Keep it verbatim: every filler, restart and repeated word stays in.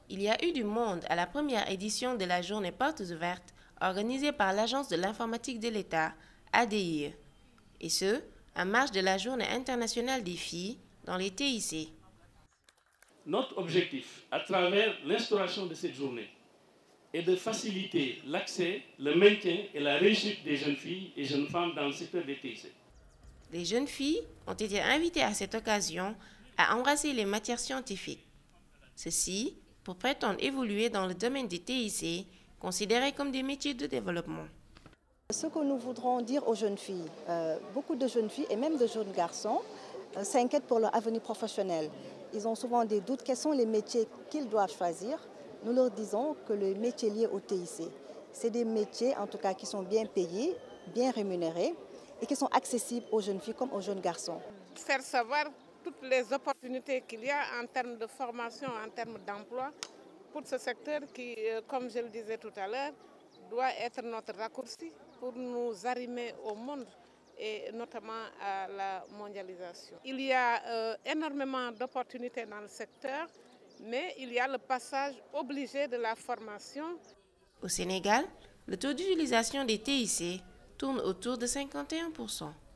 Il y a eu du monde à la première édition de la journée Portes ouvertes organisée par l'Agence de l'informatique de l'État, A D I E, et ce, en marge de la Journée internationale des filles dans les T I C. Notre objectif, à travers l'instauration de cette journée, est de faciliter l'accès, le maintien et la réussite des jeunes filles et jeunes femmes dans le secteur des T I C. Les jeunes filles ont été invitées à cette occasion à embrasser les matières scientifiques. Ceci pour prétendre évoluer dans le domaine des T I C, considérés comme des métiers de développement. Ce que nous voudrons dire aux jeunes filles, euh, beaucoup de jeunes filles et même de jeunes garçons euh, s'inquiètent pour leur avenir professionnel. Ils ont souvent des doutes, quels sont les métiers qu'ils doivent choisir. Nous leur disons que les métiers liés au T I C, c'est des métiers en tout cas qui sont bien payés, bien rémunérés et qui sont accessibles aux jeunes filles comme aux jeunes garçons. Faire savoir toutes les opportunités qu'il y a en termes de formation, en termes d'emploi pour ce secteur qui, comme je le disais tout à l'heure, doit être notre raccourci pour nous arrimer au monde et notamment à la mondialisation. Il y a euh, énormément d'opportunités dans le secteur, mais il y a le passage obligé de la formation. Au Sénégal, le taux d'utilisation des T I C tourne autour de cinquante et un pour cent.